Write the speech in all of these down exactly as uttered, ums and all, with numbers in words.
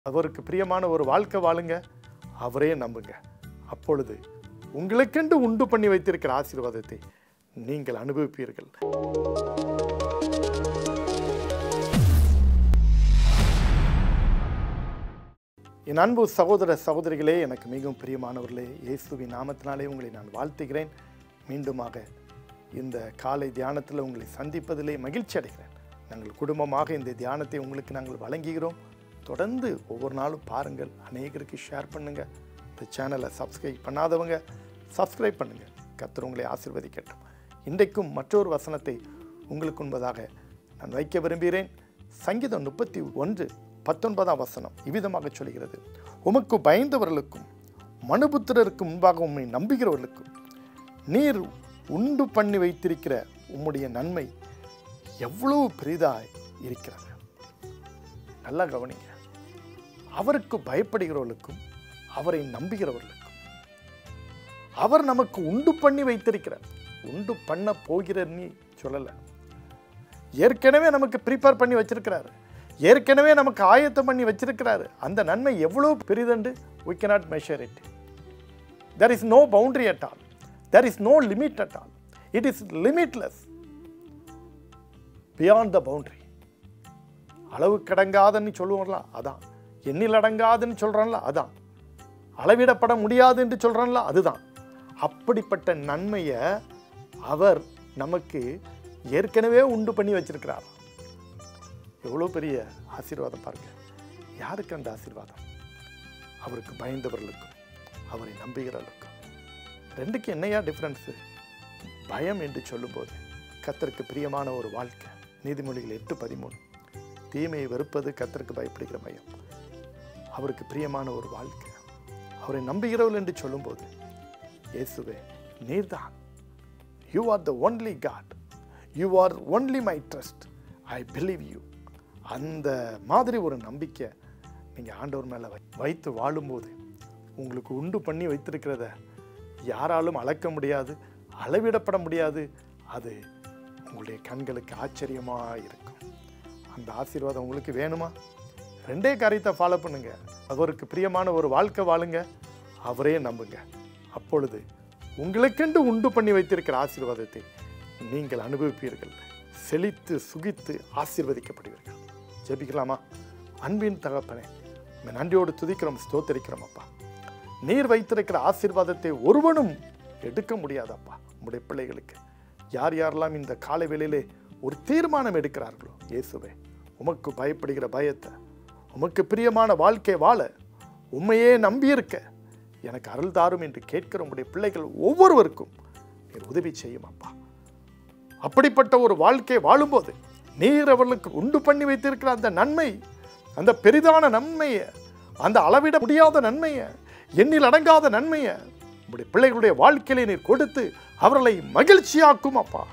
அவருக்கு பிரியமான ஒரு வாழ்க்கை வாழுங்க, அவரே நம்புங்க. அப்பொழுது உங்களுக்கென்று உண்டு பண்ணி வைத்திருக்கிற ஆசீர்வாதத்தை நீங்கள் அனுபவிப்பீர்கள். என் அன்பு சகோதர சகோதரிகளே, எனக்கு மிகவும் பிரியமானவர்களே, இயேசுவின் நாமத்தினாலே உங்களை நான் வாழ்த்துகிறேன். மீண்டுமாக இந்த காலை தியானத்தில் உங்களை சந்திப்பதிலே மகிழ்ச்சி அடைகிறேன். நாங்கள் குடும்பமாக இந்த தியானத்தை உங்களுக்கு நாங்கள் வழங்குகிறோம். தொடர்ந்து ஒவ்வொரு நாளும் பாருங்கள், அநேகருக்கு ஷேர் பண்ணுங்கள். இந்த சேனலை சப்ஸ்கிரைப் பண்ணாதவங்க சப்ஸ்கிரைப் பண்ணுங்கள். கர்த்தர் உங்களை ஆசீர்வதிக்கட்டும். இன்றைக்கும் மற்றொரு வசனத்தை உங்களுக்கு முன்பதாக நான் வைக்க விரும்புகிறேன். சங்கீதம் முப்பத்தி ஒன்று பத்தொன்பதாம் வசனம் இவ்விதமாக சொல்கிறது, உமக்கு பயந்தவர்களுக்கும் மனுபுத்திரருக்கு முன்பாக உம்மை நம்புகிறவர்களுக்கும் நீர் உண்டு பண்ணி வைத்திருக்கிற உம்முடைய நன்மை எவ்வளவு பெரிதாய் இருக்கிறது. நல்லா கவனிங்க. அவருக்கு பயப்படுகிறவர்களுக்கும் அவரை நம்புகிறவர்களுக்கும் அவர் நமக்கு உண்டு பண்ணி வைத்திருக்கிறார். உண்டு பண்ண போகிறன்னு சொல்லலை, ஏற்கனவே நமக்கு ப்ரிப்பேர் பண்ணி வச்சிருக்கிறாரு, ஏற்கனவே நமக்கு ஆயத்தம் பண்ணி வச்சிருக்கிறாரு. அந்த நன்மை எவ்வளவு பெரிதென்று we cannot measure it. There is no boundary at all. There is no limit at all. It is limitless beyond the boundary. அளவு கடங்காதுன்னு சொல்லுவோம்ல, அதான். எண்ணில் அடங்காதுன்னு சொல்கிறான்ல, அதான். அளவிடப்பட முடியாது என்று சொல்கிறான்ல, அதுதான். அப்படிப்பட்ட நன்மையை அவர் நமக்கு ஏற்கனவே உண்டு பண்ணி வச்சிருக்கிறார். எவ்வளோ பெரிய ஆசீர்வாதம் பாருங்க. யாருக்கு அந்த ஆசீர்வாதம்? அவருக்கு பயந்தவர்களுக்கும் அவரை நம்புகிறவர்களுக்கும். ரெண்டுக்கு என்னையா டிஃப்ரென்ஸு? பயம் என்று சொல்லும்போது கர்த்தருக்கு பிரியமான ஒரு வாழ்க்கை. நீதிமொழிகள் எட்டு பதிமூணு, தீமையை வெறுப்பது கர்த்தருக்கு பயப்படுகிற பயம். அவருக்கு பிரியமான ஒரு வாழ்க்கை. அவரை நம்புகிறவர்கள் என்று சொல்லும்போது, இயேசுவே நீர்தான், you are the only God, you are only my trust, I believe you. அந்த மாதிரி ஒரு நம்பிக்கை நீங்கள் ஆண்டவர் மேலே வைத்து வாழும்போது உங்களுக்கு உண்டு பண்ணி வைத்திருக்கிறத யாராலும் அளக்க முடியாது, அளவிடப்பட முடியாது. அது உங்களுடைய கண்களுக்கு ஆச்சரியமாக இருக்கும். அந்த ஆசீர்வாதம் உங்களுக்கு வேணுமா? ரெண்டே காரியத்தை ஃபாலோ பண்ணுங்க. அவருக்கு பிரியமான ஒரு வாழ்க்கை வாழுங்க, அவரே நம்புங்க. அப்பொழுது உங்களுக்கென்று உண்டு பண்ணி வைத்திருக்கிற ஆசீர்வாதத்தை நீங்கள் அனுபவிப்பீர்கள். செழித்து சுகித்து ஆசீர்வதிக்கப்படுவீர்கள். ஜெபிக்கலாமா? அன்பின் தகப்பனே, நன்றியோடு துதிக்கிறோம், ஸ்தோத்தரிக்கிறோம் அப்பா. நீர் வைத்திருக்கிற ஆசீர்வாதத்தை ஒருவனும் எடுக்க முடியாதப்பா. உங்களுடைய பிள்ளைகளுக்கு யார் யாரெல்லாம் இந்த காலை வேளையிலே ஒரு தீர்மானம் எடுக்கிறார்களோ, இயேசுவே உமக்கு பயப்படுகிற பயத்தை, உமக்கு பிரியமான வாழ்க்கை வாழ, உண்மையே நம்பியிருக்க எனக்கு அருள் தாரும் என்று கேட்கிற உங்களுடைய பிள்ளைகள் ஒவ்வொருவருக்கும் நீர் உதவி செய்யும் அப்பா. அப்படிப்பட்ட ஒரு வாழ்க்கை வாழும்போது நீர் அவர்களுக்கு உண்டு பண்ணி வைத்திருக்கிற அந்த நன்மை, அந்த பெரிதான நன்மையை, அந்த அளவிட முடியாத நன்மையை, எண்ணில் அடங்காத நன்மையை உங்களுடைய பிள்ளைகளுடைய வாழ்க்கையிலே நீர் கொடுத்து அவர்களை மகிழ்ச்சியாக்கும் அப்பா.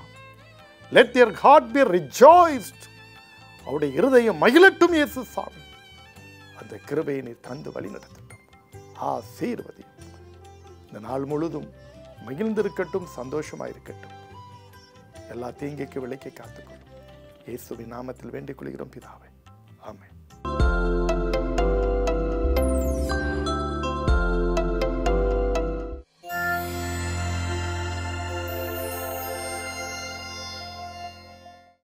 Let their heart be rejoiced. அவருடைய இருதயம் மகிழட்டும் இயேசு சாமி. அந்த கிருபையை நீர் தந்து வழி நடத்தட்டும். ஆசீர்வதி. இந்த நாள் முழுதும் மகிழ்ந்திருக்கட்டும், சந்தோஷமாயிருக்கட்டும். எல்லா தீங்கைக்கு விலைக்கு காத்துக்கொள்ளும். இயேசுவின் நாமத்தில் வேண்டிக் கொள்கிறோம் பிதாவே, ஆமென்.